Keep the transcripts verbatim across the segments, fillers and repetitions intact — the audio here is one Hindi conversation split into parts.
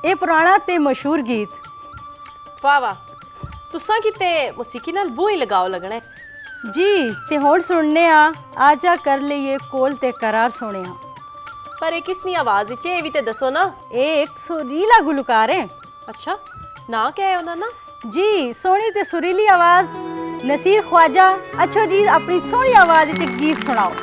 ये पुराना ते मशहूर गीत। वाह वाह, तुसा किते मौसीकी नाल बूही लगाओ लगना है जी। ते हुण सुनने आ आजा कर लईए कोल ते करार सोने। पर ये किसनी आवाज विच है भी ते दसो ना। ये एक सुरीला गुलकार है। अच्छा, ना क्या है उन्होंने ना? जी सोनी ते सुरीली आवाज नसीर ख्वाजा। अच्छा जी, अपनी सोहनी आवाज विच गीत सुनाओ।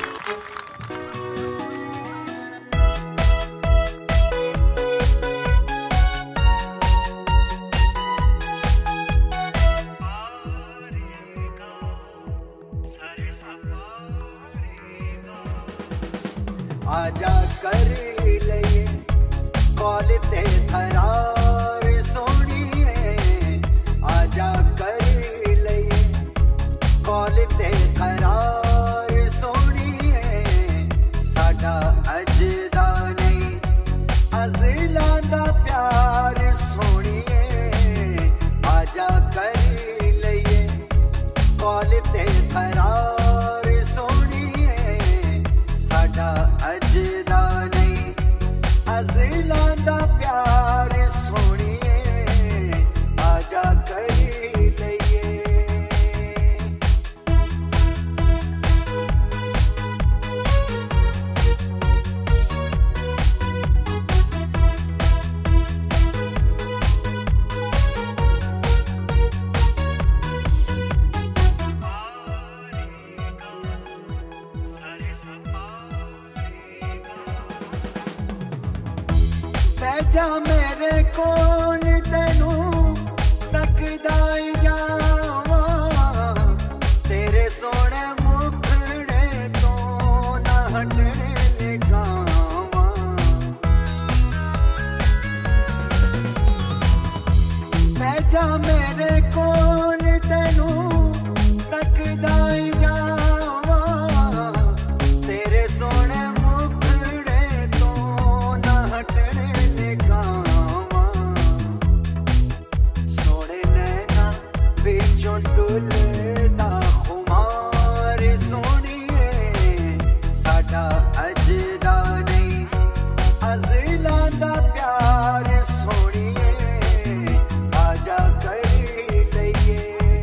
आजा कर लईए कॉल ते करार सोनिए। आजा कर लईए कॉल ते करार सोनिए। साडा अज दा नहीं अज़लां दा प्यार सोनिए। आजा कर लईए कॉल ते करार सोनिए। साडा अज दा नहीं अज़लां दा प्यार सोनिए। आजा कर लईए। बैजा मेरे कोल तेनू तकदा जावा। तेरे सोने मुखड़े तो ना हटने लगावा। बैजा मेरे कोल तेनू तकदा जावा। तेरे सोने मुखड़े तो ना हटने सोने नैना बिचों डुलदा खुमार सोनिए। साडा अज दा नहीं अज़लां दा प्यार सोनिए। आजा कर लईए।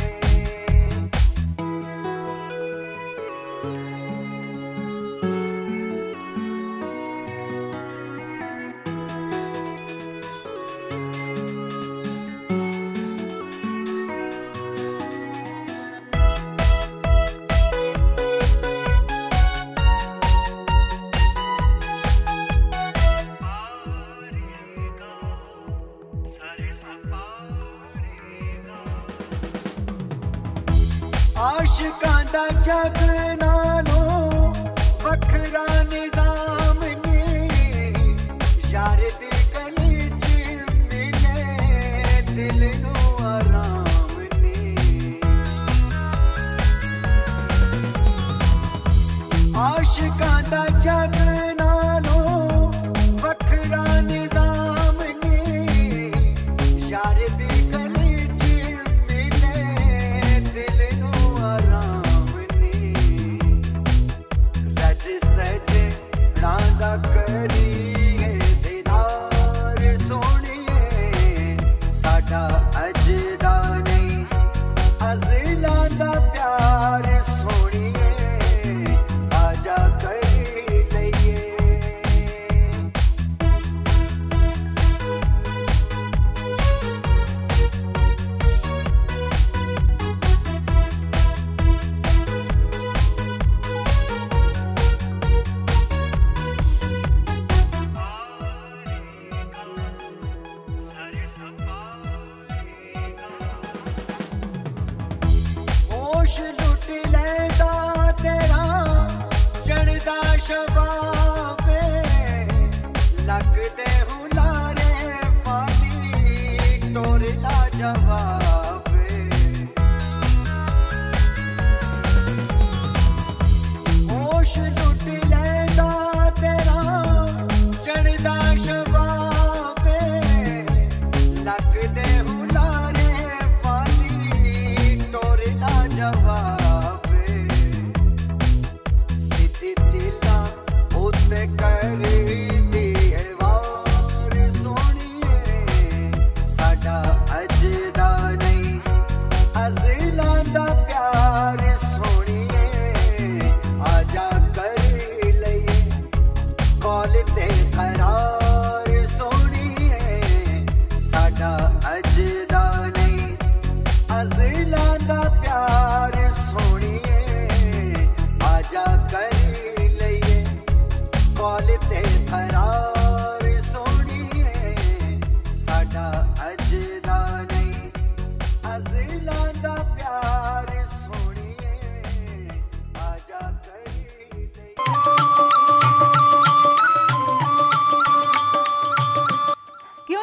आशिकां दा जग नालों वखरा निज़ाम नी। यार दी गली च मिले दिल नू आराम नी। आशिकां दा जग नालों वखरा निज़ाम नी। यार दी गली च मिले दिल नू आराम नी। रज सज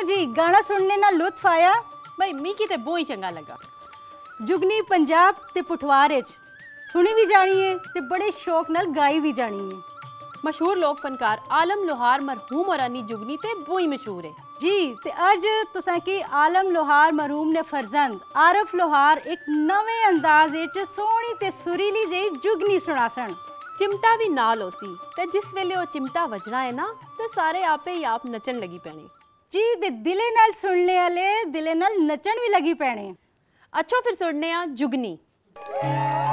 क्यों जी गाना सुनने ना लुत्फ आया? भाई मी की ते बहुत ही चंगा लगा। जुगनी पंजाब ते पुठवार विच सुनी भी जानी है ते बड़े शौक नाल गाई भी जानी है। मशहूर लोक फनकार आलम लोहार मरहूम औरानी जुगनी ते बहुत ही मशहूर है जी। ते अज तुसां की आलम लोहार मरहूम ने फरजंद आरफ लोहार एक नवे अंदाज विच सोहनी ते सुरीली जही जुगनी सुनासन। चिमटा भी नाल होसी ते जिस वेले ओ चिमटा वजना है ना ते सारे आपे ही आप नचन लगी पैने जी। ते दिले नाल सुनने वाले दिले नाल नचन भी लगी पैने। अच्छो फिर सुनने आ जुगनी।